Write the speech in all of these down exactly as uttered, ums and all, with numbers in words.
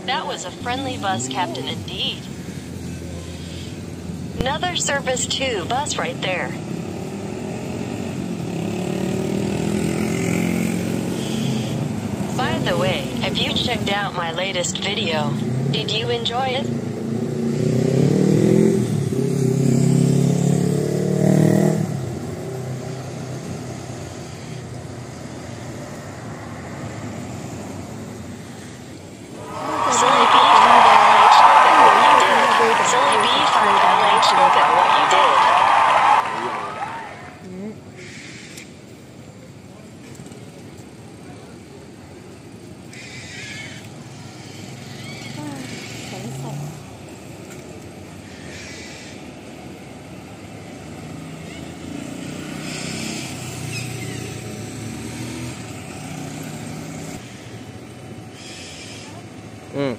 That was a friendly bus captain indeed. Another Service two bus right there. By the way, have you checked out my latest video? Did you enjoy it? Silly B five L H, look at what you did. Silly B five L H, look at what you did. Ừ.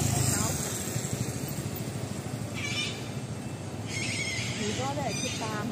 Chỉ có để chụp tạm